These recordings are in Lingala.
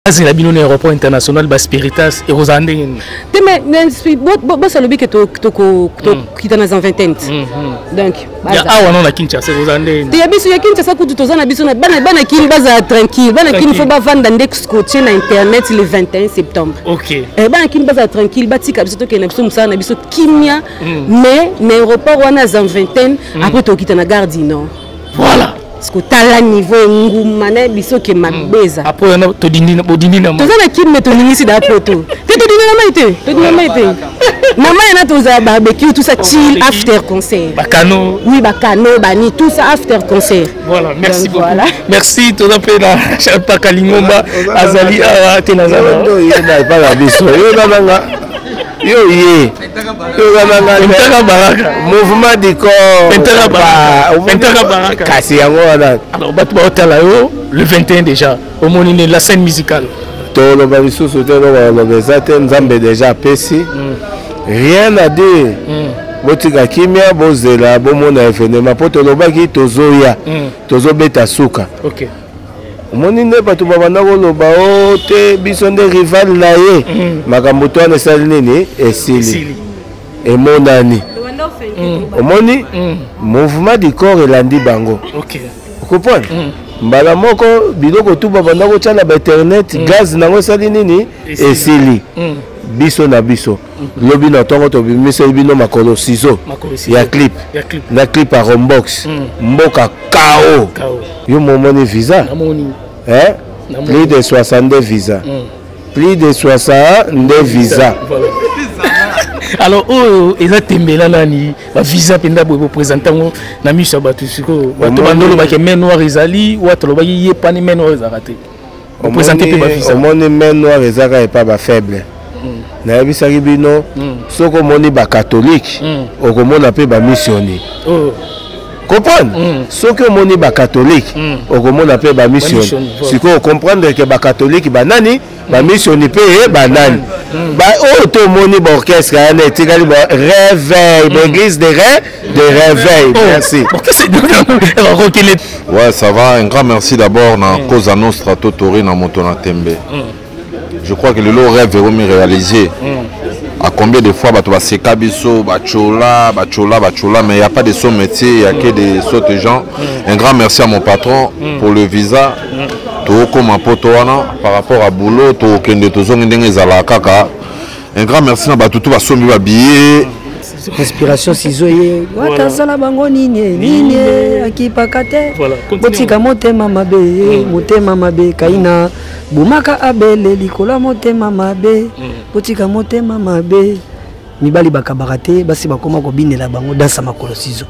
c'est la bino aéroport international bas Spiritas et Rosanding. Mais ça le but que qui dans les vingtaine. Donc on a Kinshasa Rosanding. Il y a biso ya Kinshasa ko tout na biso na bana kin baza tranquille. Bana kin faut pas vendre index coacher na internet le 21 septembre. OK. Bana kin baza tranquille batika biso to ke na biso musala na biso kimia mais na aéroport wana za vingtaine après to kita na gare du Nord. Voilà. Parce que t'as niveau ngumane biso ke mabeza. Après on a to dindi na bodindi na. Tozana kin me to ningisi da poto. Te to dindi na maite. To dindi na maite. Maman yana toza barbecue tout ça chill after concert. Bacano. Oui bacano bani tout ça after concert. Voilà, merci beaucoup. Voilà. Merci to appela Charles Kalingomba Azali a tenazana. Il n'a pas la biso. Yo mouvement du corps cassé alors le 21 déjà au monde la scène musicale tout le babiso sauter le déjà pessi rien à dire botika kimia bozela bomona événement poto lobaki tozoya tozobeta suka. OK. Moni ne pas tout babana loba o te biso nde rival na ye makambo to na sali nini esili et monani omoni mouvement du corps elandi bango. OK. Comprendre mbala moko biloko tout babana ko tala ba internet gaz nango sali nini esili biso na biso lobi na tongo to bimisa bino makolo ciseaux ya clip na clip à Rombox mboka KO yo momoni visa hein plus de 62 visa plus de 62 visa alors oh ezatembela nani ba visa penda bo présenter na miso batu siko bato bandolo ba ke main noire ezali ou to ba yé pani main noire ezarate on présenter pe ba visa omoni main noire ezaka et pas ba faible na bisaki bino soko moni ba catholique okomona pe ba missionnaire comprendre soki omoni ba catholique okomona pe ba missionnaire siko comprendre que ba catholique ba nani ba missionnaire pe ba nani ba auto moni ba orchestre ana etikali ba réveil l'église de réveil. Merci. Ouais, ça va, un grand merci d'abord na Cosa Nostra Totori na Motona Tembe. Je crois que le lot rêve est réalisé. À combien de fois tu vas se cabisso, bachola, mais il n'y a pas de son métier, il n'y a que des sauts gens. Un grand merci à mon patron pour le visa. Par rapport à boulot, un grand merci à tout le billet. Respiration ciseaux watazala bango nini akipakate botika motema mabe kaina bumaka abele likola motema mabe botika motema mabe mibali bakabarate basi bakoma ko binela bango dansa makolo ciseaux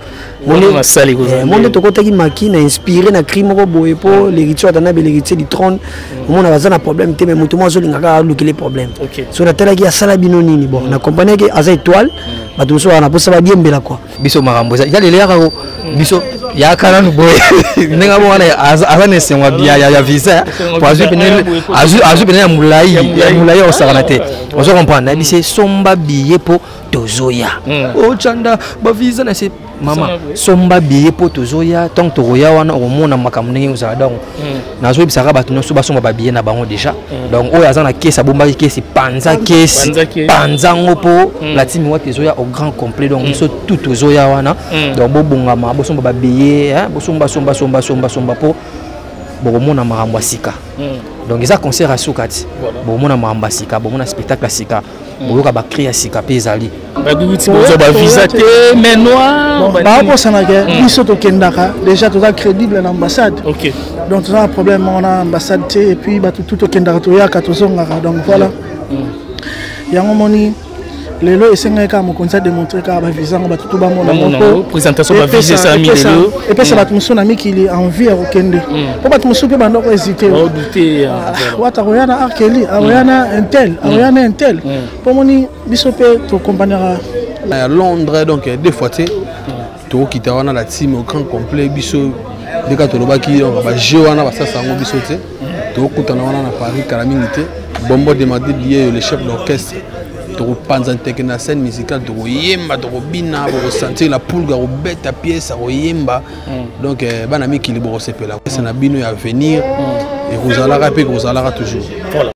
monde tokotaki makina inspiré na crime ko boye po l'héritier atana l'héritier du trône on a besoin de problème te mais mutu mo zo lingaka lukile problème so na telaki ya sala bino nini bon na compagnie ke aza étoile bato so na posa ba diembela quoi biso makambo ya lele yaka biso ya kana no boye nenga mo wana aza nese wa bia ya visa po azu pene ya mulai o saranate on se comprend na bise somba billet po tozoya o chanda ba visa na se mama somba billet po tozoya tant toya wana o mona makambo ndenge uzala donc nazo bisaka bato no so ba somba ba billet na bango déjà donc o yaza na kesa bomba kesi panza panzango po la timi wa tozoya au grand complet donc biso tout tozoya wana donc bo bongama bo somba ba billet hein bo somba po bo mona makambo asika donc ça concert à Soukati bo mona makambo asika bo mona spectacle asika boyoka ba créer asika pe ezali ba visa te mais noir ba ko sana ke biso to kendaka déjà tout ça crédible à l'ambassade. OK donc tout ça problème on a ambassade et puis ba tout kendaka to ya ka to zongaka donc voilà yango moni lelo esenga ka mo konza démontrer ka ba visa ngo ba tout ba mona mo présentation ba visa ça mi lelo et puis ça ba tout na mi qui est envie à okende po ba tout pe bando ko hésiter o douter wata royana arkeli royana intel po moni biso pe to compagnera à Londres donc deux fois to kita wana la team au grand complet biso de ka to lobaki on va jouer wana ba ça sango biso te to kutana wana na Paris kalamingité bombo demandé lié le chef d'orchestre to panza teke na scène musicale to yemba to bina bo sentir la poule ga beta pièce ro yemba donc bana mi ki libo sepela c'est na bino ya venir et Rosalara et Rosalara toujours. Voilà.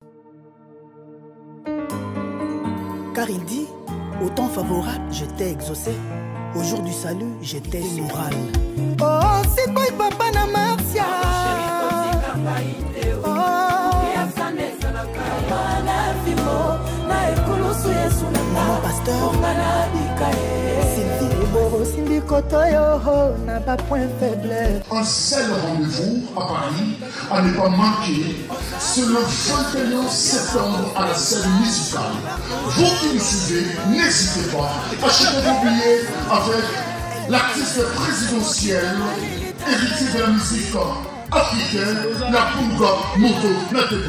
Car il dit, au temps favorable, je t'ai exaucé. Au jour du salut, j'étais moral. Oh, c'est quoi papa na Marcia? Maman pasteur un seul rendez-vous à Paris à ne pas manquer, c'est le 21 septembre à la scène musicale. Vous qui me suivez, n'hésitez pas, achetez vos billets avec l'artiste présidentiel, héritier de la musique africaine, la Punga Moto Nathalie.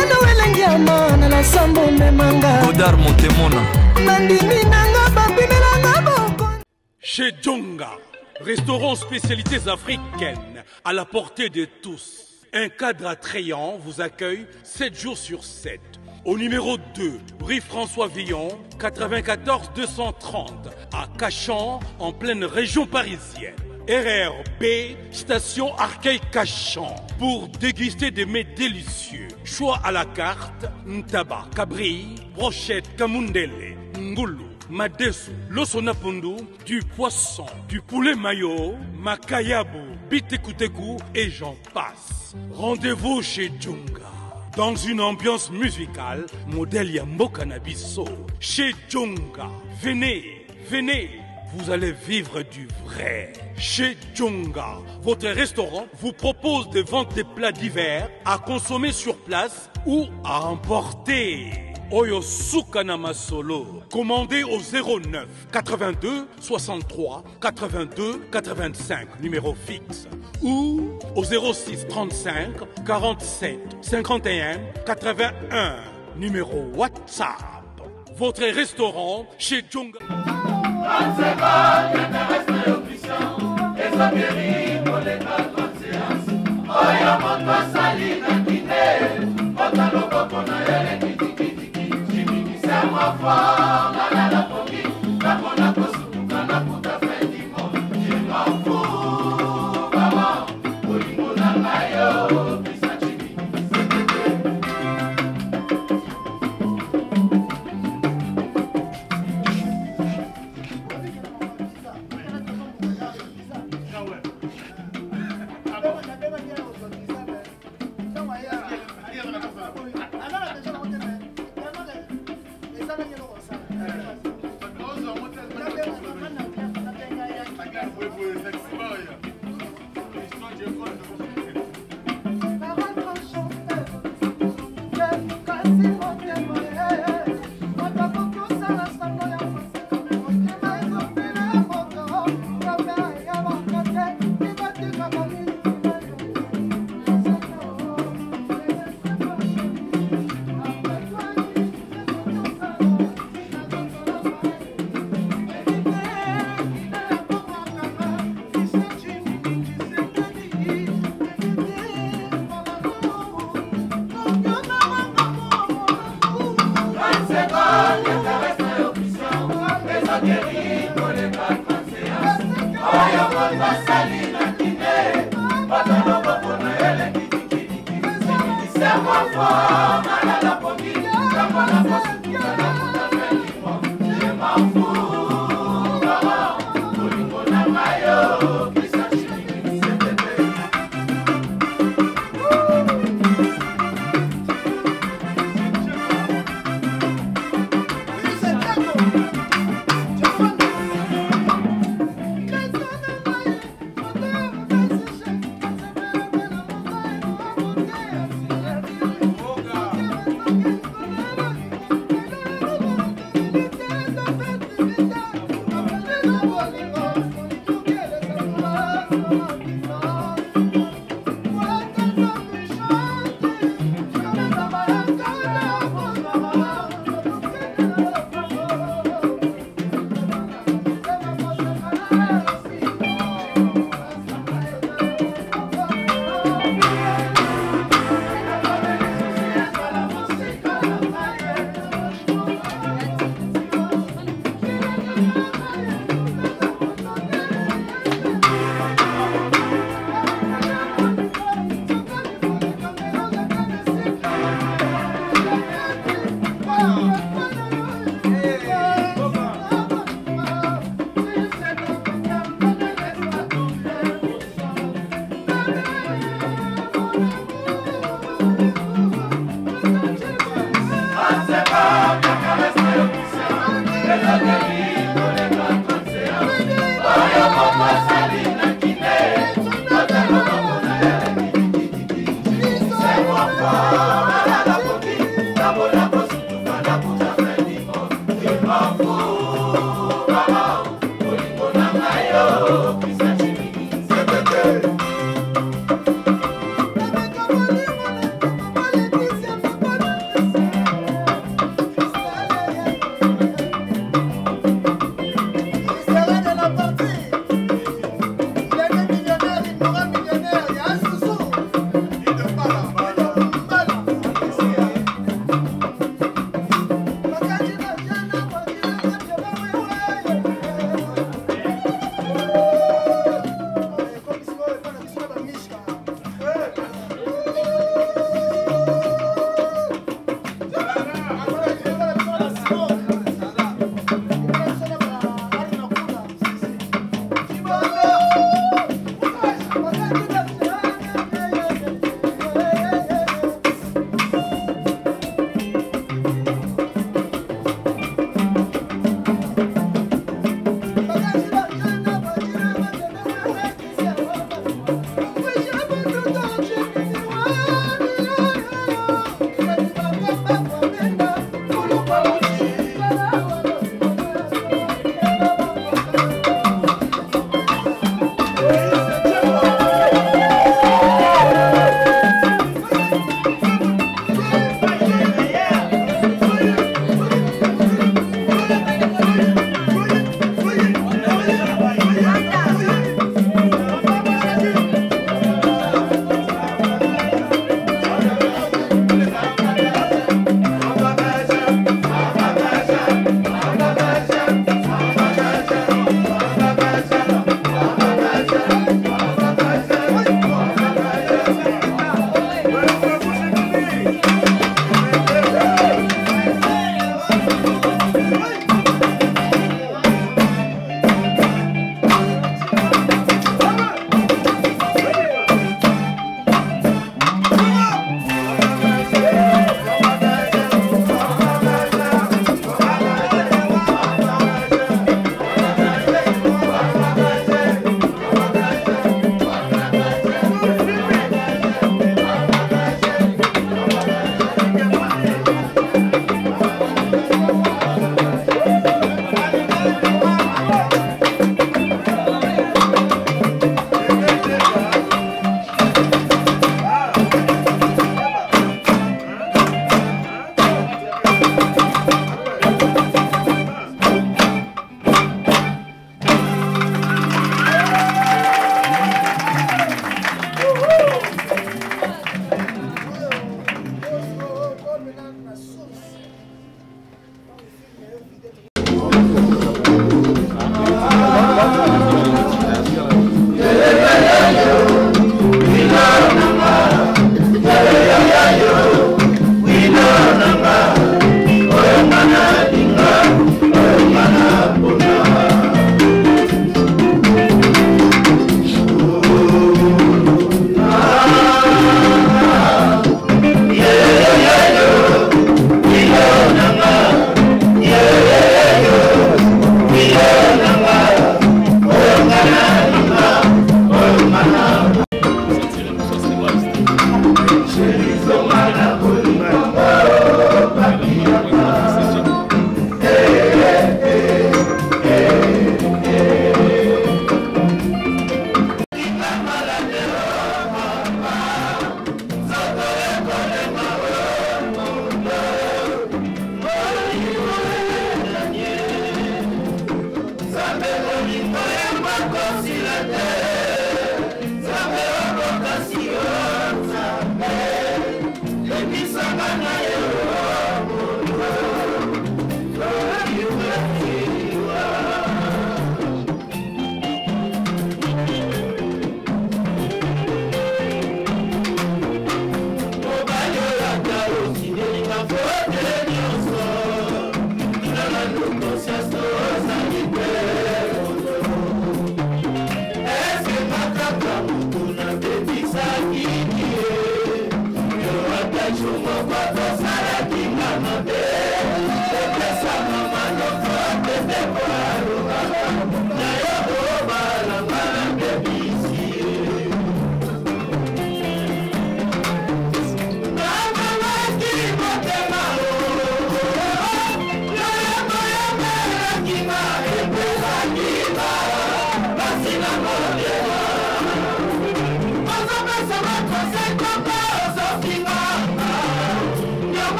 Chez Djonga, restaurant spécialités africaines à la portée de tous. Un cadre attrayant vous accueille 7 jours sur 7. Au numéro 2, rue François Villon, 94 230, à Cachan, en pleine région parisienne. RRB, station Arcueil-Cachan, pour déguster des mets délicieux. Choix à la carte, ntaba, cabri, brochette, kamundele, ngoulou, madesu, losonapundu, du poisson, du poulet mayo, makayabu, bitekuteku et j'en passe. Rendez-vous chez Djonga, dans une ambiance musicale, modèle Yambo Cannabiso. Chez Djonga, venez, venez. Vous allez vivre du vrai. Chez Djonga, votre restaurant vous propose de vendre des plats divers à consommer sur place ou à emporter. Oyo Sukanama Solo. Commandez au 09 82 63 82 85, numéro fixe. Ou au 06 35 47 51 81, numéro WhatsApp. Votre restaurant chez Djonga.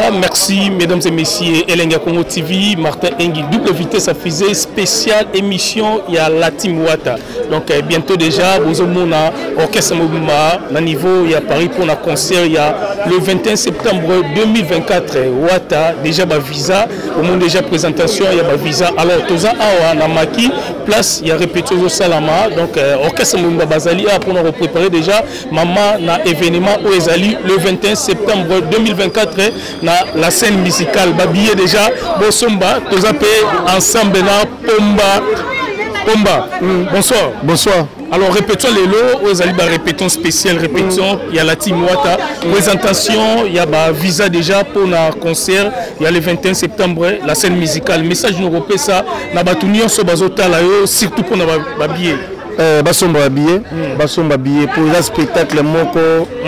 voilà, merci mesdames et messieurs. Elenga Congo TV, Martin Engi, double vitesse à fusée, spéciale émission, il y a la Team Wata. Donc bientôt déjà, vous avez un orchestre Mobima, à niveau, il y a Paris pour un concert, il y a le 21 septembre 2024, Wata, déjà ma visa, au monde déjà présentation, il y a ma visa. Alors, Toza Awa, Namaki, place, il y a répétition au Salama, donc orchestre Mobima Bazali, pour nous préparer déjà, maman, na événement où Ezali, le 21 septembre 2024, na la scène musicale, babillé déjà, Bosomba, Toza P, ensemble, na Pomba. Pomba, bonsoir. Bonsoir. Alors répétons les lots, aux alibas répétons spécial, répétons, il y a la Team Wata, présentation, il y a bah, visa déjà pour un concert, il y a le 21 septembre, la scène musicale, message nous repère ça, na batunion so bazota là, surtout pour na billet. Basomba billet, basomba billet pour un spectacle moko.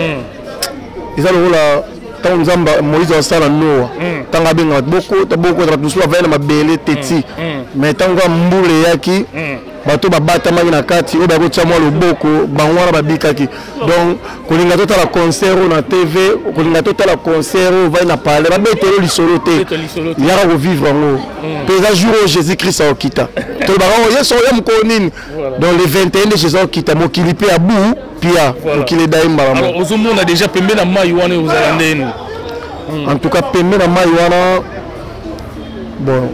Ils ont là. Tant nous avons Moïse en salle nous, tant que bien beaucoup de choses veulent ma belle teti, mais tant que mboule yaki, bateau babata magina kati, ou bago tchamo le beaucoup, bangwara babikaki. Donc, quand on a tout la concert na TV, quand on a tout la concert, on va na parler, ba betelo lisolote, il y a à vivre en haut. Pesa jour Jésus-Christ a okita. Tout bago yeso yam konine. Dans le 21 de Jésus okita, mo kilipe à bout. Alors, on a déjà payé la maïwana aux Alandais. En tout cas, payé la maïwana. Bon.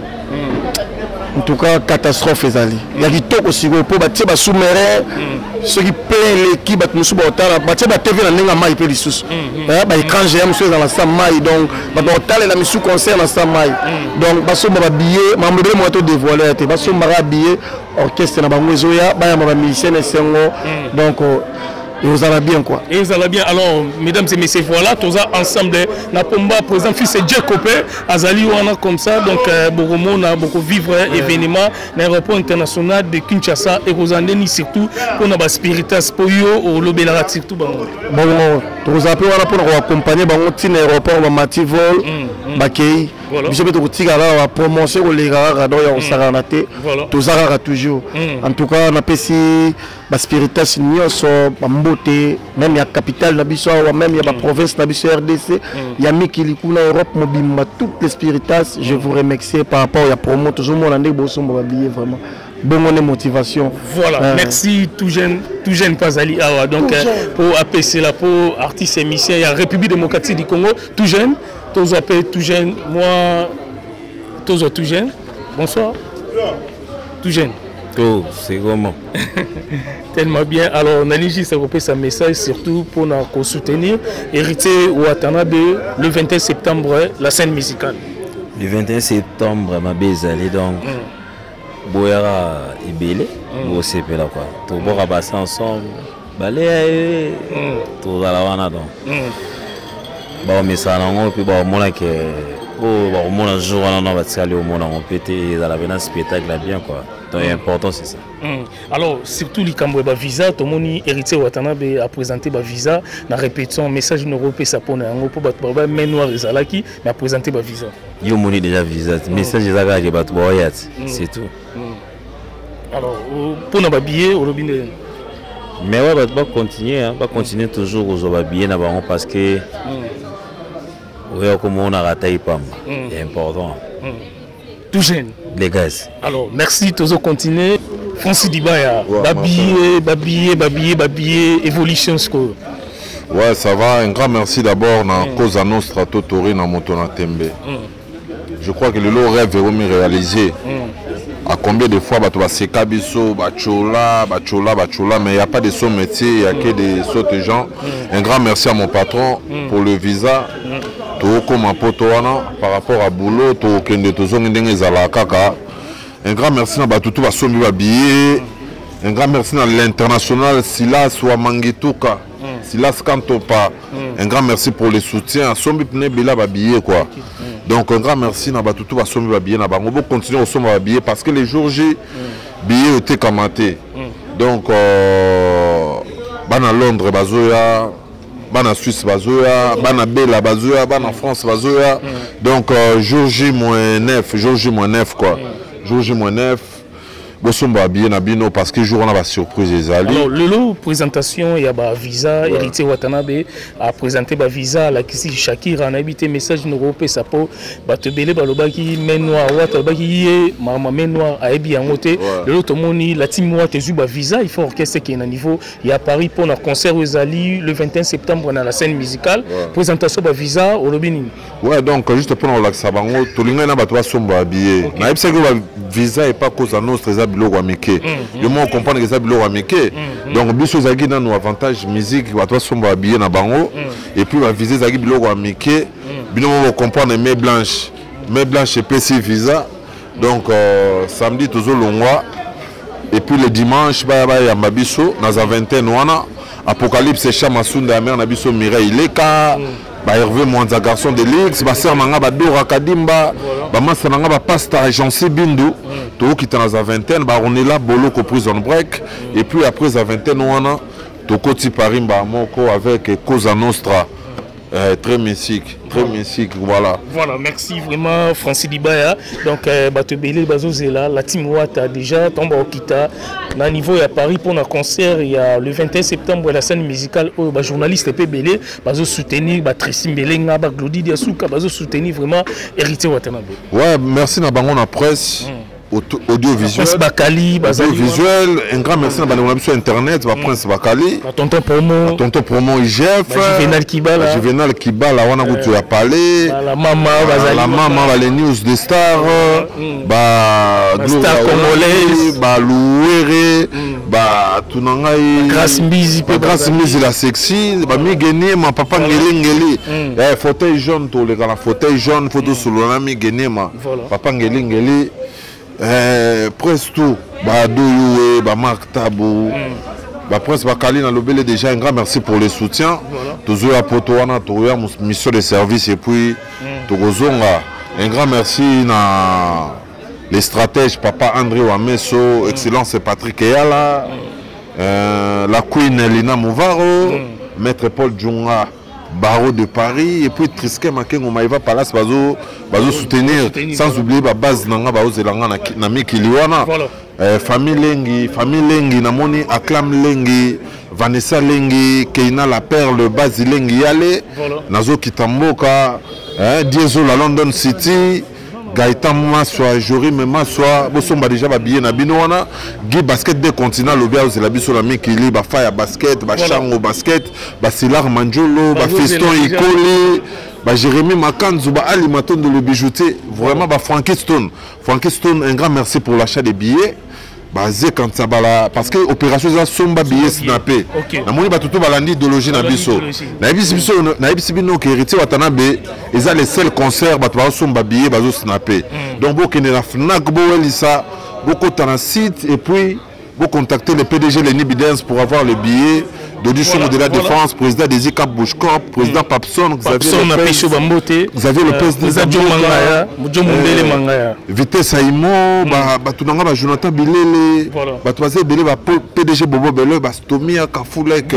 En tout cas, catastrophe les alliés. Il y a des tocs aussi pour bâtir des sous-marins. Ceux qui payent l'équipe, nous sommes au temps. Bâtir des TV dans les mailles, les sous. Les écrans géants, sont dans la salle maille. Donc, on a la mission concert dans la salle maille. Donc, parce que je billet, je vais te dévoiler. Parce que je vais billet, orchestre, je vais musicien, donc. Et vous allez bien quoi. Et vous allez bien. Alors, mesdames et messieurs, voilà, tous ensemble, na Pomba, par exemple, fils Dieu Copé, Azali Wana comme ça, donc Boromo, na beaucoup vivre événement, l'aéroport international de Kinshasa et Rosandeni surtout pour na spiritas pour yo au Lobela surtout bango. Bon, tous appelons pour nous accompagner bango tin aéroport ba Mativol, Bakei. Je vais te dire la promotion au Lega donc on s'arrête. Tous arrêtent toujours. En tout cas, on a pesi ba spiritas nyonso beauté, même il y a capitale d'Abisso, même il y a la province d'Abisso RDC, il y a Mikilikuna, Europe, Mobimba, toutes les spiritas. Je vous remercie par rapport à la promo, toujours mon année, vraiment. Bonne motivation. Voilà, merci tout jeune Pazali Awa. Donc pour APC là, pour artistes et musiciens, il y a République démocratique du Congo, tout jeune, tous appelés tout jeune, moi, tous tout jeune. Bonsoir. Tout jeune. C'est comment? Tellement bien. Alors, on a juste repris sa message, surtout pour nous soutenir. Héritier Watanabe, le 21 septembre, la scène musicale. Le 21 septembre, ma bezali donc. Boyara Ibele, au CP là quoi. Tout le monde a passé ensemble. Balé, tout à la wana donc. Bon, mais ça non, puis bon, moi que. Oh, bon, moi un jour on va aller au monde on pété dans la venance spectacle là bien quoi. Donc l'important c'est ça. Alors surtout les Camboué visa, tout le monde héritier Watanabe a présenté ba visa, na répétition message européen ça pour un pour ba mais noir ezalaki, mais a présenté ba visa. Yo moni déjà visa, message ezaka ke ba boyat, c'est tout. Alors pour na ba billet au robinet. Mais ouais va continuer toujours aux billets na bango parce que oui, comme on a raté pas, c'est important. Tout jeune. Les gaz. Alors, merci, tous continuer. Francis Dibaya, babiller, évolution score. Ouais, ça va. Un grand merci d'abord à Cosa Nostra Totori dans Motona Tembe. Je crois que le lot rêve est remis réalisé. À combien de fois tu vas sécher biso, bachola, mais il n'y a pas de son métier, il n'y a que des sauts gens. Un grand merci à mon patron pour le visa. Comme un par rapport à boulot, un grand merci à tout un grand merci à l'international Silas ou à Mangituka, Silas Kantopa. Un grand merci pour les soutiens. Quoi. Donc un grand merci à tout on va continuer au billet parce que les jours J billets étaient commentés. Donc à Londres bazoya. En Suisse, en Bella, en France, donc jour J-9, quoi. Jour J-9, bosomba bien na bino parce que jour on a ba surprise ezali. Alors le présentation il y a ba visa héritier Watanabe a présenté ba visa la kisi Shakira na habité message no rope sapo ba te belé ba lobaki menwa wata ba ki mama menwa a ebi yangote le to moni la team wa te zu ba visa il faut orchestre qui est na niveau il y a Paris pour un concert ezali le 21 septembre dans la scène musicale présentation ba visa au lobini. Ouais donc juste pour on l'axa bango to linga na ba to somba habillé na ebisa que ba visa et pas cause à notre biloko ameke le monde comprendre que ça biloko ameke donc biso zaki na no avantage musique ba toi somba habillé na bango et puis ba visa zaki biloko ameke bino mo comprendre mais blanche et PC visa donc samedi toujours longwa et puis le dimanche ba ya mabiso na za vingtaine wana apocalypse chamasunda ya mère na biso Mireille Leka ba Hervé Mwanza garçon de l'X ba sœur nanga ba Dora Kadimba ba massa nanga ba pasteur Jean-C Bindu to qui dans la vingtaine ba on est là boloko prison break et puis après la vingtaine wana to koti Parimba moko avec Cosa Nostra très mystique voilà. Voilà, merci vraiment Francis Dibaya. Donc Batebele Bazozela, la team Wata déjà tombe au Kita. Na niveau à Paris pour un concert il y a le 21 septembre la scène musicale où ba journaliste Pebele bazo soutenir ba Tracy Mbelenga ba Glody Diasuka bazo soutenir vraiment héritier Watanabe. Ouais, merci na bango na presse. Audiovisuel, un grand merci à la sur internet, Prince Bakali, tonton promo IGF, Juvenal Kibala, on a goûté à parler, la maman, les news des stars, Star Congolais, Louere, Tunangai, Grâce Mizi la sexy, Migene, ma papa Ngeli, fauteuil jaune, tous les gars, fauteuil jaune, photo sur l'ami Genema, papa Ngeli. Presque tout, Badouyoué, Marc Tabou, Prince Bakali na lobele déjà un grand merci pour le soutien. Toujours à Potoana, toujours à mission de service et puis Togozonga. Un grand merci na les stratèges Papa André Wameso, Excellence Patrick Eyala, la Queen Elina Mouvaro, Maître Paul Djunga. Barreau de Paris et puis Triskel Makengo Maïva Palace bazo soutenir sans oublier la base nanga bazo zelanga na mikiliwana famille Lengi namoni Acclam Lengi Vanessa Lengi Keina la Perle Basi Lengi yale nazo kitamboka Diesel la London City Gaëtan Maswa, Jorim Maswa, Bosomba déjà babillé na binoana, Guy basket des continents, l'obia aux labiso la Mikili, Bafaya basket, Bachango basket, Basilar Manjolo, Bafeston Ikoli, Jérémy Makanzou, Ali Maton de le bijoutier, vraiment Frankie Stone, un grand merci pour l'achat des billets. Quand ça parce que l'opération est somba billet snappé. Na moni batutu balandi idéologie na biso. Na ibisi bino ke héritier Watanabe, ils ont les seuls concerts batu somba billet bazo snappé. Donc beaucoup ne la Fnac bo elisa, beaucoup dans site et puis vous contactez le PDG Lenny Bidens pour avoir le billet d'audition de la défense, président des ICAP Bouchcorp, président Papson, Xavier Lopez, Vitesse Saïmo, Batunanga, Jonathan Bilele, Batoise Bele, PDG Bobo Bele, Bastomia, Kafoulek,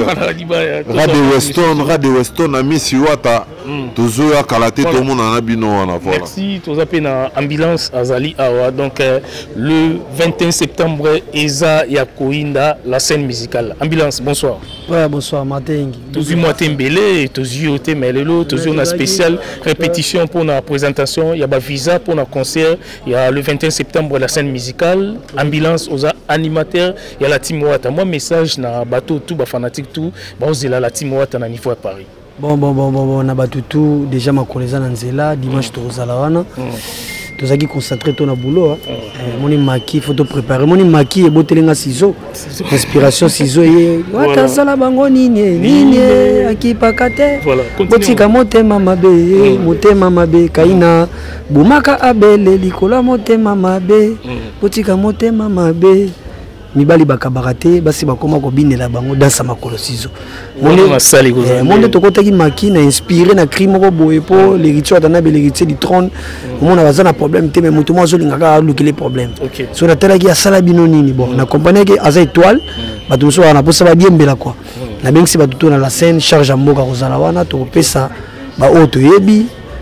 Radio Weston, Ami Siwata, Tozoya, Kalate, tout le monde en a bino. Merci, tous appelés dans ambulance Azali Awa. Donc le 21 septembre, Eza Yakoinda, la scène musicale. Ambulance, bonsoir. Ouais, bonsoir, Matengi. Tous Matin Belé, tous Yoté Melelo, tous une spéciale répétition pour la présentation. Il y a un visa pour le concert. Il y a le 21 septembre la scène musicale. Ambulance aux animateurs. Il y a la team Wata. Moi, message na bateau tout, fanatique tout. Bon, la team Wata na niveau à Paris. Bon, na bateau tout. Déjà ma collègue Nanzela dimanche tout aux Alawana. Tous qui concentré ton boulot. Mon maki, faut te préparer. Mon maki et botelinga ciseaux. Inspiration ciseaux. Watazala bango nini akipakate. Botika motema mabe kaina bumaka abele likola motema mabe. Botika motema mabe. Mibali bakabarate basi bakoma ko binela bango dansa makolo ciseaux. Monde to kota ki maki na inspiré na crime ko boye po l'héritier Watanabe l'héritier du trône. On a besoin de problème te mais mutu mo zo lingaka luki les problèmes. So na tela ki asala bino nini bon na compagnie ki aza étoile batu so na posa ba diembela quoi. Na bengi batu to na la scène charge mboka kozala wana to pesa ba auto yebi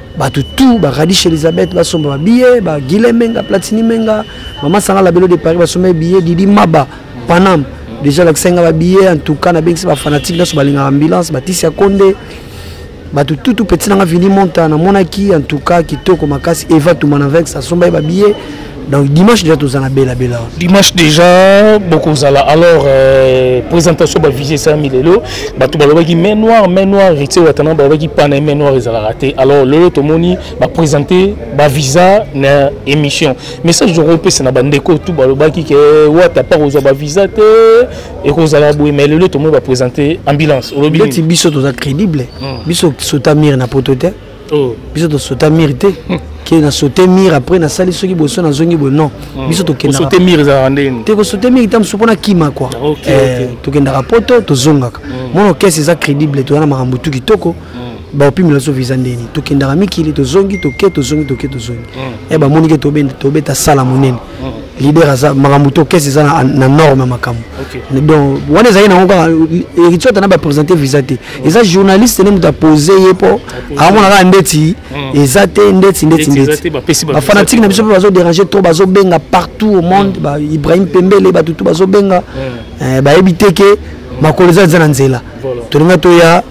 tout Radich Elisabeth basomba billet Guilhem Menga Platini Menga Maman Sanga la Belo de Paris basomba billet Didi Maba Panam déjà la Senga billet en tout cas na bengi ba fanatique na so balinga ambulance Batisia Konde tout petit na vini monta na monaki en tout cas kitoko makasi Eva Toumana avec ça somba ba billet. Donc dimanche déjà tous en bella. Dimanche déjà beaucoup zala. Alors présentation va viser 5 000 euros. Batou balobaki main noire rité watana balobaki pana main noire ils allaient rater. Alors le tomoni va présenter ba visa na émission. Message de repé c'est na bandeko tout balobaki que wata pas aux ba visa te et aux ala boué mais le tomoni va présenter ambulance. Le petit biso tous crédible. Biso sotamir na potote. Oh biso to sotamir te. Qui na sauté mir après na sali soki boso na zongi bo non biso to kenda sauté mir za ndeni te ko sauté mir tam supona kima quoi to kenda rapoto to zonga mono kesi za crédible to na makambo tu kitoko ba opimi la so visa ndeni to kenda mikili to zongi to ke to zongi to ke to zongi e ba moni ke to beta sala monene leader za makambo to kesi za na norme makambo donc wana za ina ngoka ritota na ba présenter visa te eza journaliste ne muta poser yepo amona ka ndeti ezate ndeti ba fanatique na biso bazo déranger trop bazo benga partout au monde ba Ibrahim Pembele ba tutu bazo benga ba ebiteke makoleza za nzela to nga to ya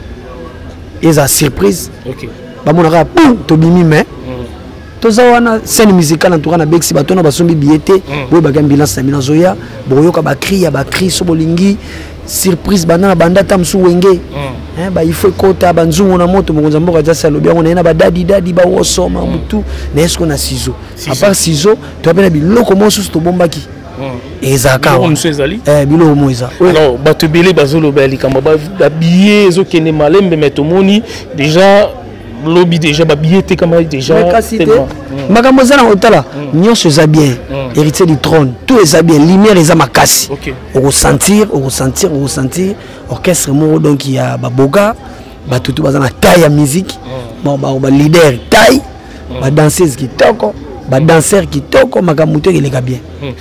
eza surprise ba mona ka to bimi mais tozawana scène musicale en tout cas na Bexi batona basombi billet bo ba ambulance na minazoya boyoka ba cri so bolingi surprise bana banda tamsu wenge il faut kota banzungu na moto mokonza mboka za salobi on na ba dadi ba wosoma mutu na esko na ciseau à part ciseau to apena biloko mosu to bombaki ezaka biloko moza alors bato belé bazolo bali kamba ba billet zo kene malembe metomoni déjà lobby déjà ba billet te kama déjà makambo za na hotala nyonso za bien héritier du trône tout est bien lumière eza makasi au ressentir orchestre moko donc il y a baboga batutu baza na taille ya musique ba leader taille ba danseuse kitoko ba danseur kitoko makambo te eleka bien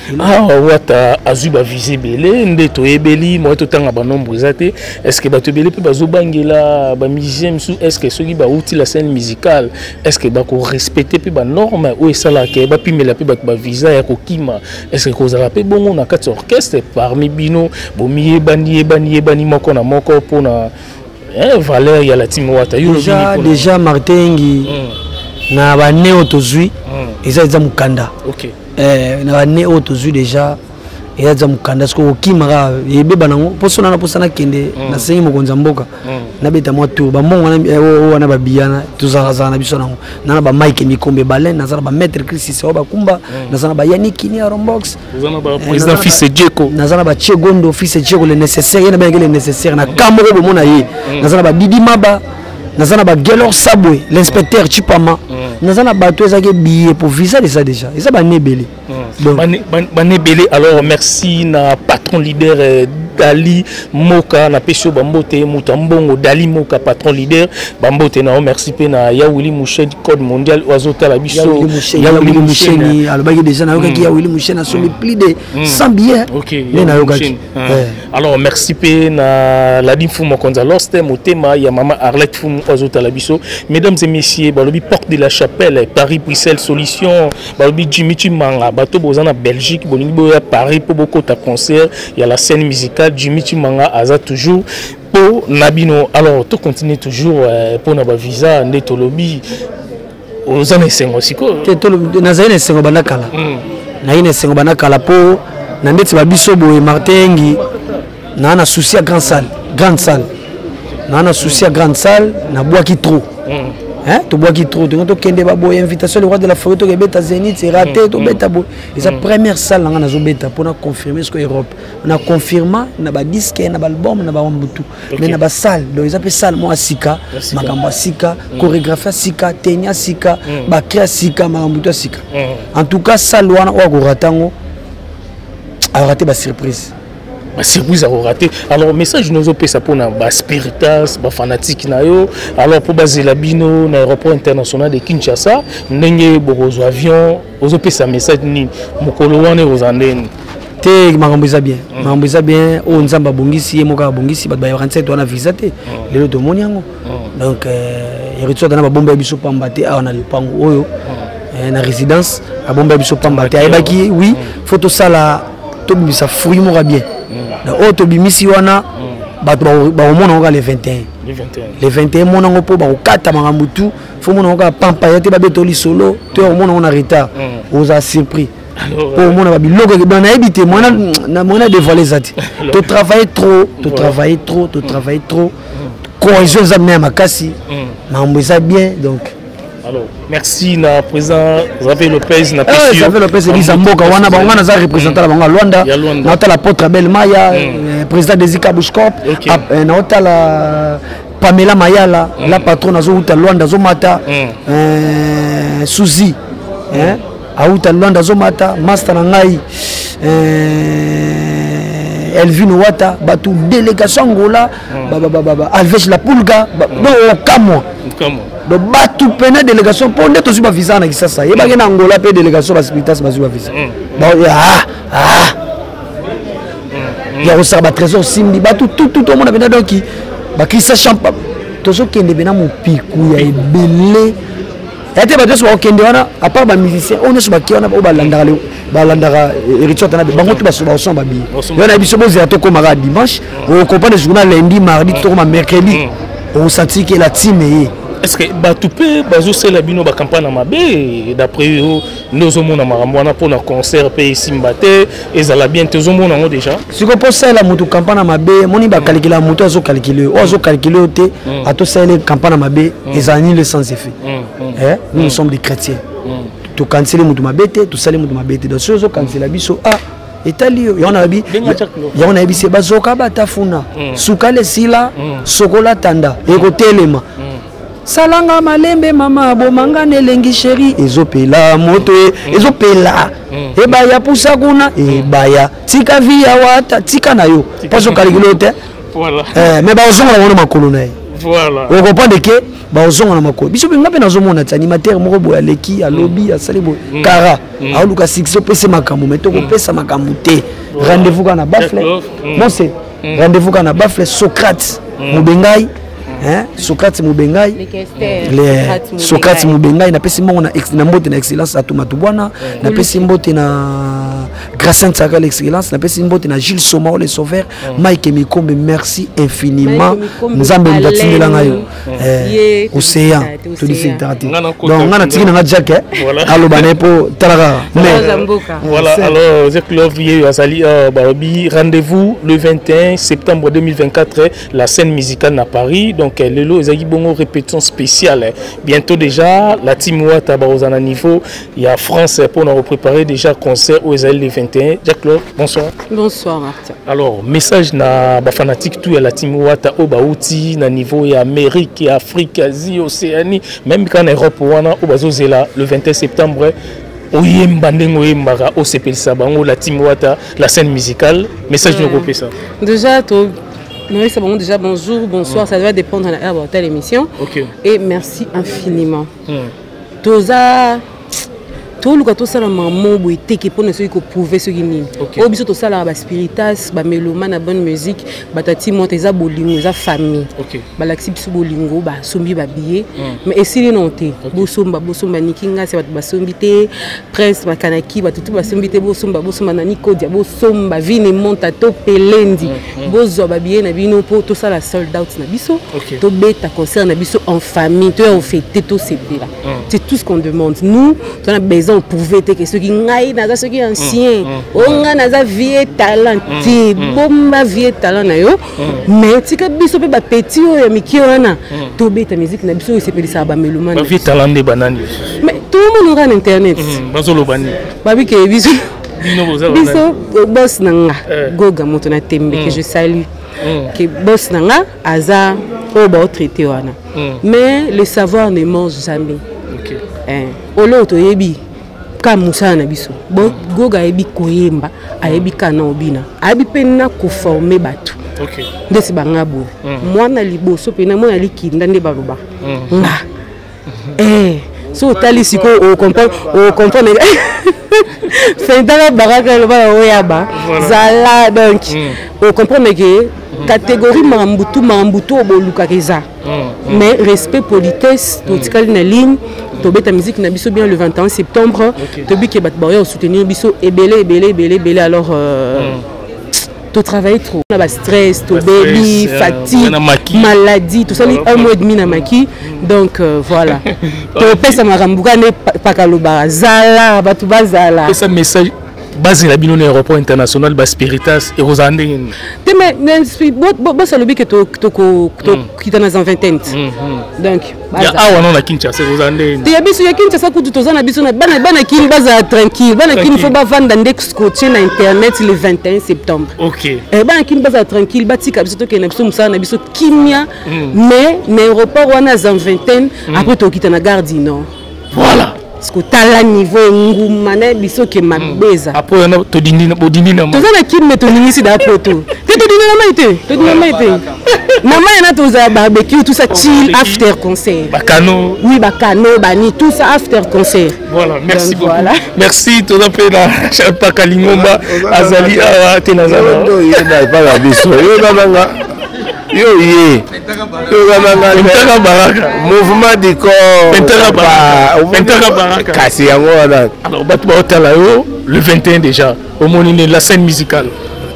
wata azuba visible ndeto ebeli mo to tanga ba nombre zate est-ce que bato belé pe bazo bangela ba musicien sous est-ce que ceux qui ba outil la scène musicale est-ce que ba ko respecter pe ba norme ou esala ke ba pimela pe ba visa ya kokima est-ce que kozala pe bongo na kati orchestre parmi bino bo miye bani moko na moko pona valeur ya la team wata déjà Martingi na ba neo tozui eza mukanda na ba neo tozui déjà eza mukanda sko okimara ebeba nango posona kende na sengi mokonza mboka na beta mo tour ba mongo na ba biana tuzaraza na biso nango na ba Mike Mikombe Balen na ba maître Chris ba kumba na ba Yannick ni Arombox na ba président fils Djeko na ba Chegondo fils Djeko le nécessaire na ba le nécessaire na kamoko bo mona ye na ba Didi Maba nazana ba Gelor Sabwe l'inspecteur Chipama nazana bato ezaki billet pour visa de ça déjà ça ba nebeli banebele alors merci na patron leader Dali Moka na pesho bambote mutambongo Dali Moka patron leader bambote na merci pe na Yawili Mouchen code mondial oazota la biso Yawili Mouchen alobaki déjà na yokaki Yawili Mouchen a somme plus de 100 billets na yokaki alors merci pe na la difu mokonza lost motema ya mama Arlette Fumu oazota la biso mesdames et messieurs balobi porte de la chapelle Paris Bruxelles solution balobi Jimmy Chimanga bato bozana Belgique bolingi boya Paris pour beaucoup ta concert il y a la scène musicale Jimmy Chimanga aza toujours pour Nabino. Alors tout continue toujours pour na ba visa ndeto lobby aux années 5 aussi ko na zaine 5 banakala na ine 5 banakala po na ndeti ba biso boye Martingi na souci à grande salle na souci à grande salle na boaki trop tu bois qui trop tu kende ba boy invitation le roi de la photo que beta Zénith c'est raté to beta boy et sa première salle nga nazo beta pour na confirmer ce que Europe na confirma na ba disque na ba album na ba mbutu mais na ba salle donc ils appellent salle moi sika makambo sika chorégraphie sika tenia sika ba créa sika makambo sika en tout cas salle wana wa ko ratango a raté ba surprise. Surprise à rater. Alors message nous opé ça pour na spiritas, ba fanatique na yo. Alors pour baser la bino na aéroport international de Kinshasa, ndenge bozo avion, aux opé ça message ni mokolo wane ozandeni. te makambo eza bien makambo eza bien oyo nzambe abongisi ye moko abongisi bato ba 47 wana visa te lelo tomoni yango donc héritier na babomba biso pamba te awa na lipango oyo na résidence abomba biso pamba te ayebaki oui faut tosala tobimisa fruit moko bien oyo tobimisi wana bato bakomona ngo le 21 le 21 mona ngo mpo bakokata makambo tu fo mona ngo pampa ya te babeto lisolo to omona ngo na retard oza surpris pour mon abiloko ke bana habité moi na dévoiler ça tu travailles trop cohésion ça même makasi mambo ça bien donc alors merci na président Xavier Lopez na Xavier Lopez Elisa Mboka wana bango na za représentant la bango Luanda na ta la Potre Belle Maya président des Zika Bushcorp na ta la Pamela Mayala la patronne zo uta Luanda zo mata Suzy hein Aouta Luanda Zomata, Master Nangai, Elvin Ouata, Batou délégation Angola, Alvej La Pulga, Kamo. Donc Batou Pena délégation pour net aussi ma visa na kisasa. Yeba ngena Angola pe délégation baspitas bazuwa visa. Bon ya osa ba trésor simbi Batou tout au monde bena donc qui ba kisa champa. Tozo kende bena mo piku ya ebele. Yate ba deso okende wana à part ba musicien on est sur ba ki wana ba landara héritier tana bango tu ba so ba son ba bi yona biso bozi ya toko mara dimanche on comprend journal lundi mardi to ma mercredi on sentit que la team est-ce que Batoupé bazo sela bino ba campagne mabe d'après nous au monde maramwana pour na concert pe simbate ezala bien te zo mona ngo déjà si ko posa la moto campagne mabe moni ba calculer moto azo calculer te ato sela campagne mabe ezani le sans effet nous sommes des chrétiens to canceler moto mabe te to sala moto mabe te donc so canceler biso etali yona bi se bazoka batafuna sukale sila sokola tanda ekotelema salanga malembe mama bomanga nelengi chéri ezopela moto ezopela ebaya pusa kuna ebaya tika via wata tika na yo paso calculer te voilà mais ba ozonga wana makolo na voilà on comprend que ba ozonga na makolo biso benga pe nazomona ti animateur moko boya leki alobi asali bo kara aluka six pese makambo mais to ko pesa makambo te rendez-vous kana bafle non c'est rendez-vous kana bafle Socrate Mubengai Socrate Mubengai Socrate Mubengai na pesi mongo na mbote na excellence atumatu bwana na pesi mbote na Gracien Tsaka l'excellence na pesi mbote na Gilles Soma le sauveur Mike Mikombe merci infiniment nzambe ndatinela ngayo océan to dit donc ngana tikina nga jack allo bana po talaka voilà alors Zeklov yé azali barobi rendez-vous le 21 septembre 2024 la scène musicale à Paris donc lelo ezaki bongo répétition spéciale bientôt déjà la team Ouata barozana niveau il y a France pour nous préparer déjà concert au Israël le 21 Jack-Claude bonsoir Martin alors message na ba fanatique tout à la team Ouata au Baouti na niveau et Amérique et Afrique Asie Océanie même quand Europe wana au bazozela le 21 septembre oyemba ndengo yembaka au CPL Sabango la team Ouata la scène musicale message de groupe ça déjà oui, c'est bon, déjà bonjour, bonsoir, ça doit dépendre de telle émission. Et merci infiniment. Tout le cas, ça la maman boité qui pour ne ceux qui prouver ce qui n'y. Au biso tout ça la bas spiritas, bas mélomane, la bonne musique, batati monte za bolingo, za famille. Bas l'axi biso bolingo, bas sombi bas billet. Mais et si les notés, bosomba nikinga, c'est bas sombité, prince bas kanaki, bas tout bas sombité, bosomba nani kodia, bosomba vine monta to pelendi, bozo bas billet na bino pour tout ça la sold out na biso. To beta concert na biso en famille, to en fête, to c'est là. C'est tout ce qu'on demande. Nous, on a besoin pour vêter que ceux qui n'aillent dans ceux qui anciens on a des vieux talents bomba vieux talent na yo mais si que biso pe ba petit o mi ki wana to beta musique na biso c'est pe ça ba melomane ba vieux talent de banane mais tout le monde a internet bazolo bani babi ke biso boss nanga goga moto na tembe que je salue que boss nanga aza o ba traité wana mais le savoir ne mange jamais olo to yebi ka musana na biso bo goga yebi koyemba ayebi kana obina ayebi pena ko former batu ndesi bangabo mwana liboso pena mwana likinda nde baluba nga so tali siko o comprendre Fentaka baraka le ba oyaba. Zala donc on comprend que catégorie Marambutu oboluka keza. Mais respect politesse to tikali na ligne to beta musique na biso bien le 21 septembre to bi ke bat barrière soutenir biso ebele alors tu travailles trop, on a stress, tu béli, fatigue, maladie, tout ça, un mois et demi na maki. Donc voilà. Tu pèses à Marambuka ne pas kaloba, zala, batuba zala. C'est un message basé la bino aéroport international bas Spiritas et Rosande. Mais bon ça le but que tu quittes dans un vingtaine. Donc ya awa non na Kinshasa Rosande. Tu y habites sur Kinshasa que tu as habité na bana kin baza tranquille, bana kin faut pas vendre dans des scotché na internet le 21 septembre. OK. Et bana kin baza tranquille, bati kabisa to ke na biso musana na biso kimia mais aéroport wana za vingtaine après tu quittes na gare du Nord. Voilà. Parce que tu as le niveau ngumane biso ke mabeza. Après on a to dindi na bodindi na. Tu as na kin meto ningisi da poto. Tu to dindi na maite. Tu dindi na maite. Maman y a tous à barbecue, tout ça chill after concert. Bacano. Oui, bacano, bani, tout ça after concert. Voilà, merci beaucoup. Voilà. Merci, tout à fait là. Charles Kalingomba, Azali, Awa, Tenazala. Mouvement du corps. Kassi alors, le 21 déjà, au moment de la scène musicale.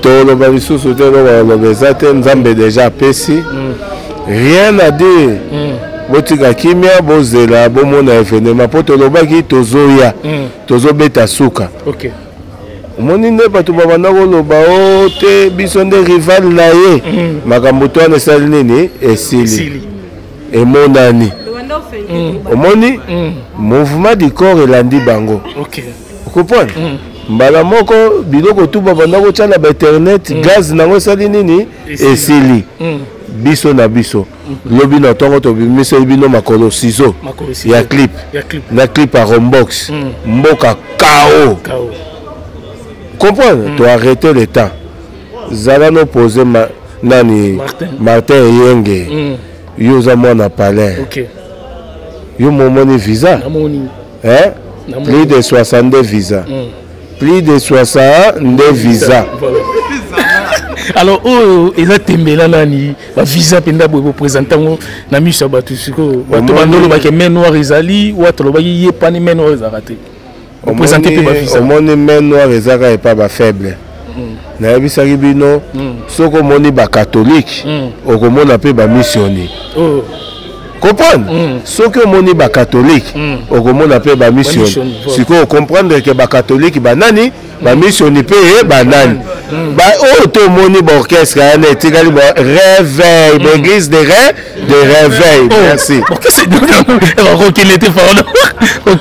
Déjà Pessi. Rien à dire. Botika kimia bozela bomona événement poto lobaki tozoya tozobeta suka. OK. Moni ne batu babana koloba o te biso nde rival na ye makambo to na sali nini esili emonani omoni mouvement du corps elandi bango. OK. Comprendre mbala moko biloko tu babana ko tala ba internet gaz nango sali nini esili biso na biso lobi na tongo to biso bino makolo sizo ya clip na clip à Rombox mboka KO. Comprendre, tu as arrêté le temps. Zala no poser nani Martin Yenge. Yo za mona palais. OK. Yo momoni visa. Hein? Plus de 62 visas. Plus de 62 visas. Alors, ils ont tembela nani ba visa penda bo présentant na miso batu siko. Bato bandolo ba ke men noir ezali, ou to lo ba yé pani men noir ezarate. On présente pas visa. On men noir ezaka et pas ba faible. Na yebisaki bino soko moni ba catholique okomona pe ba missionnaire. Comprendre soki omoni ba catholique okomona pe ba missionnaire. Siko comprendre que ba catholique ba nani ba missionnaire pe ba nani. Ba to moni ba orchestre ane tikali ba réveil, l'église de réveil. Merci. Pourquoi c'est qu'il était fort. OK,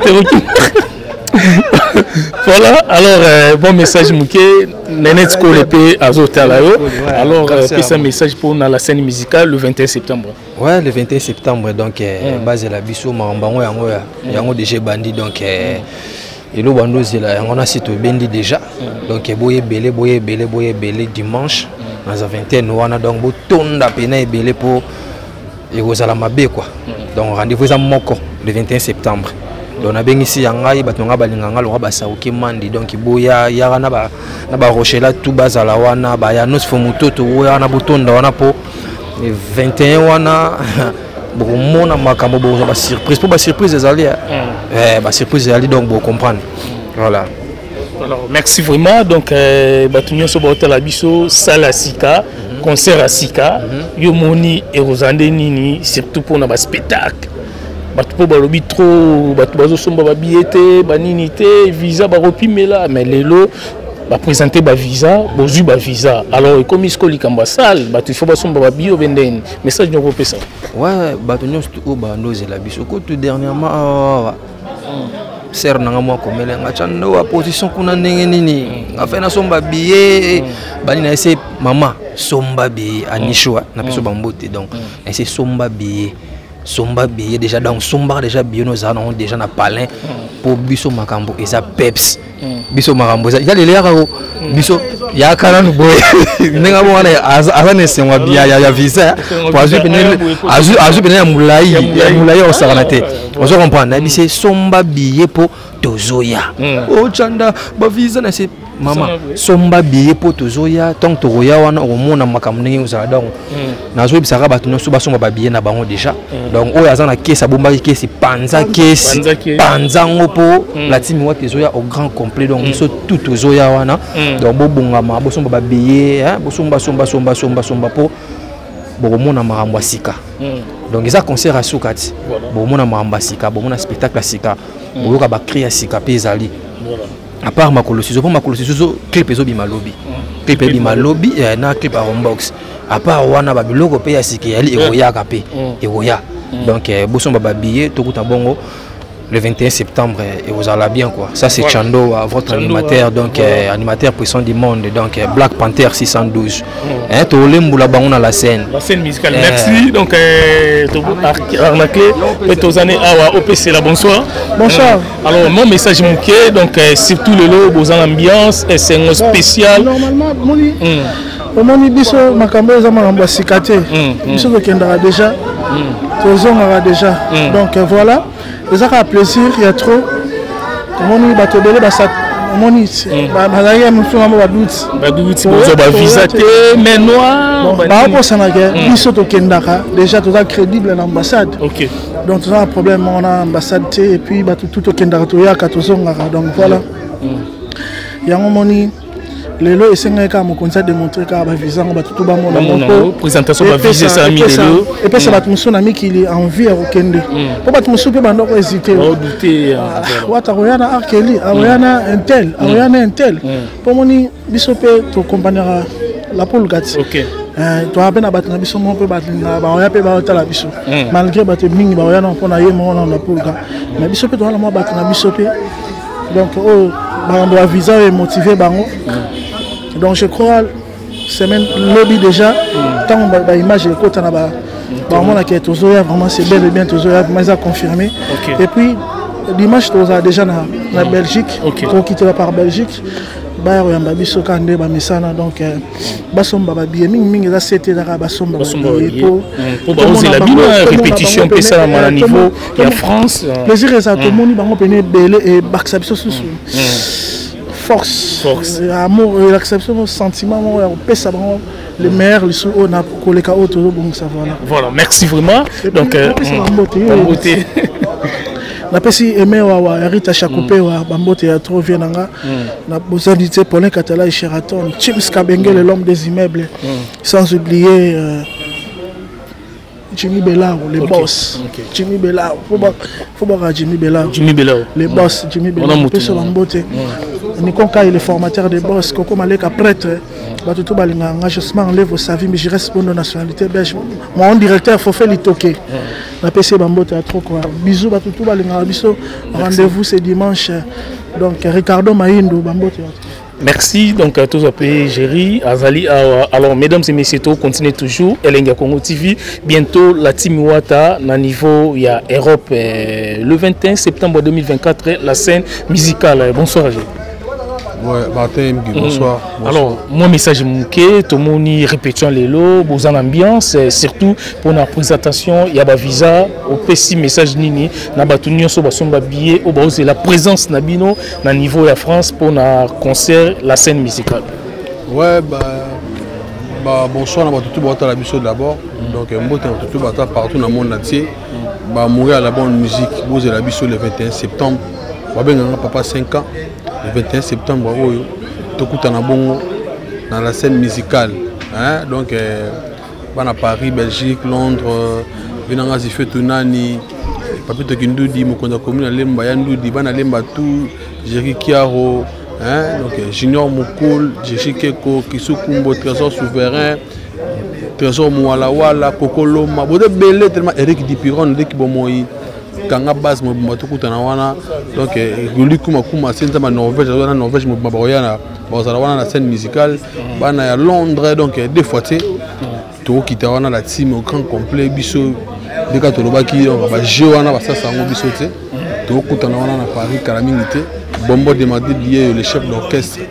voilà, alors bon message Mouké, Nenet Kolepe Azotalayo. Alors c'est un message pour la scène musicale le 21 septembre. Ouais, le 21 septembre donc base la biso Marambango yango déjà bandi donc et le bandozi là on a cité bendi déjà donc boye belé dimanche dans la vingtaine on a donc botonda pena belé pour et aux alamabe quoi. Donc rendez-vous à Moko le 21 septembre. Donc na bengi yangai batonga balinganga lo basa okimandi donc boya yara na ba rochela tout bazala wana ba ya nos fomutoto wana botonda wana po 21 wana bomona makambo bo ba surprise pour ba surprise ezali ba surprise ezali donc bo comprendre voilà. Alors merci vraiment donc batunyo so ba hotel abiso sala sika concert à sika yo moni et Rosande nini surtout pour na ba spectacle. Batu po balobi trop batu bazo somba ba billet ba nini te visa ba repimela mais lelo ba présenter ba visa bozu ba visa alors comme isko likamba sale batu faut ba somba ba bio venden message nyoko pesa ouais batu nyos to ba ndoze la biso ko tout dernièrement ser nanga mo komele ngachanda wa position kuna ndenge nini afena somba billet bani na ese mama somba billet anishwa na peso bambote donc ese somba billet somba billet déjà donc somba déjà billet nous avons déjà na palin pour biso makambo eza peps biso makambo eza ya lele yako biso ya kana no boy nenga mwana azane semwa bia ya visa pour azu pene ya mulai au saranate Vous comprenez? C'est somba billet pour tozoya. Oh chanda, ba visa na c'est maman. Somba billet pour tozoya. Tant tozoya wana au monde makamne uzala donc. Na zo bisaka ba tuno suba somba billet na bango déjà. Donc o yaza na caisse bomba caisse panza caisse panza ngopo la team wa tozoya au grand complet donc biso tout tozoya wana. Donc bo bongama bo somba billet hein bo somba po bo mona marambo sika. Donc ils a concert à Soukati. Bon mon amamba sika, bon mon spectacle à sika. Bon ka ba créer sika pezali. À part ma colossus, pour ma colossus clip ezo bima lobby. Clip bima lobby et na clip à Rombox. À part wana ba biloko pe ya sika yali egoya ka pe. Egoya. Donc boson ba billet to kuta bongo le 21 septembre et vous allez bien quoi. Ça c'est Chando, votre animateur donc animateur puissant du monde donc Black Panther 612. Hein to lemboula bango la scène. La scène musicale. Merci donc to arnaqué et aux années awa OPC la bonsoir. Bonsoir. Alors mon message mouké donc surtout le lot vos ambiance et c'est un spécial. Normalement moni biso makambo za makambo sikate. Biso to kendara déjà. Tozongara déjà. Donc voilà. Ça a plaisir, il y a trop. Moni batobele basat moni bazaya mfuma ba doute. Ba doute bozo ba visate mais noir. Ba pour ça na guerre, biso to kendaka déjà tout crédible à l'ambassade. OK. Donc tout un problème on a ambassade et puis ba tout to kendaka to ya katozongara donc voilà. Yango moni lelo esengaka mo konza démontrer ka ba visa ba tout ba mona moko présentation ba visa ça mi lelo et puis ça va tout son ami qui est envie à okende pour pas tout souper bando ko hésiter oh douter wata royana arkeli royana intel pour moni bisope to compagnera la polgati OK to apena batna biso mo pe batna ba oya pe ba otala biso malgré baté mingi ba oyana on a yemo na polga mais bisope to la mo batna bisope donc oh bando a visa et motiver bango. Donc je crois semaine lobby déjà tant ba image de côté na ba on a qui est vraiment c'est bel et bien Tozoya mais ça confirmé et puis l'image Tozoya déjà na Belgique pour quitter par Belgique ba yamba biso kande ba misana donc basomba ba bien mingi za c'était da basomba pour baoser la bino répétition pe ça à niveau en France plaisir ça tout le monde bango pené belé et baksa biso sous force amour l'acceptation sentiment on peut ça le meilleur le sous on a collé ka auto bon ça voilà merci vraiment donc beauté na pesi aimé wa Rita Chakoupe wa bambote ya trop vienanga na besoin d'ité Paulin Katala et Sheraton Chims Kabengele l'homme des immeubles sans oublier Jimmy Bellao les boss Jimmy Bellao faut voir Jimmy Bellao les boss Jimmy Bellao peso bambote Nikonka il est formateur des boss Koko Maleka prêtre batutu balinga engagement enlève sa vie mais je reste bonne nationalité belge mon directeur Fofé Litoké na PC bambote à trop quoi bisous batutu balinga biso rendez-vous ce dimanche donc Ricardo Maïndo bambote. Merci donc à tous appelés Géry, Azali. Alors mesdames et messieurs, continuez toujours Elenga Congo TV. Bientôt la team Wata na niveau il y a Europe le 21 septembre 2024 la scène musicale. Bonsoir Géry. Ouais, bonsoir. Alors, mon message mouké, tout le monde répétition les lots, beaux en ambiance, surtout pour la présentation, il y a un visa, au petit message nini, na batunio so basomba billet, au bas la présence nabino na niveau de la France pour un concert, la scène musicale. Ouais, bonsoir, on va tout battre la biso d'abord. Donc, on va tout battre partout dans le monde entier. Mourir à la bonne musique, vous la biso le 21 septembre. On va papa 5 ans. Le 21 septembre, tout dans la scène musicale. Hein? Donc, à Paris, Belgique, Londres, Venanga Zifé Tunani, Papito Kindoudi, Mokonda Commune, Lemba Yandoudi, Bana Lemba Tout, Jerry Kiaro, donc Junior Moukoul, Jéchi Keko, Kisukumbo, Trésor Souverain, Trésor Moualawala, Kokolo, Mabode Belé, tellement Eric Dipiron, Eric Bomoï. Kanga base mo batukuta na wana donc guli kuma senza ma Norvège na Norvège mo baboyana bazala wana na scène musicale bana ya Londres donc deux fois to kita wana la team au grand complet biso de ka to lobaki on va jouer wana basasa ngo biso te to kuta na wana na Paris kalamingité bombo demandé lié le chef d'orchestre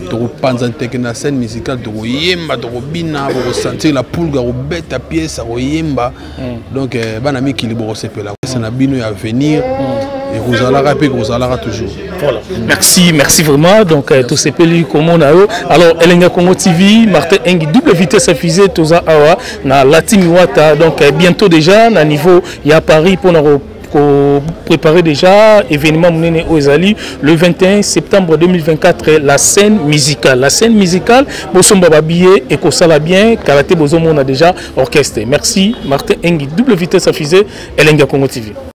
tokopanza nteke na scène musicale tokoyemba tokobina bokosentir la pulga kobeta pièce akoyemba donc bana mikili bokosepela c'est na bino ya venir et kozalaka pe kozalaka toujours. Voilà. Merci vraiment. Donc tout ces pays comme on a eu. Alors Elenga Congo TV, Martin Engi double vitesse fusée toza awa na Latimi Wata. Donc bientôt déjà na niveau il y a Paris pour préparer déjà événement Mounene Ozali le 21 septembre 2024 la scène musicale. La scène musicale, Bosomba Babie et Kosala bien, Karaté Bozomo on a déjà orchestré. Merci Martin Engi double vitesse fusée Elenga Congo TV.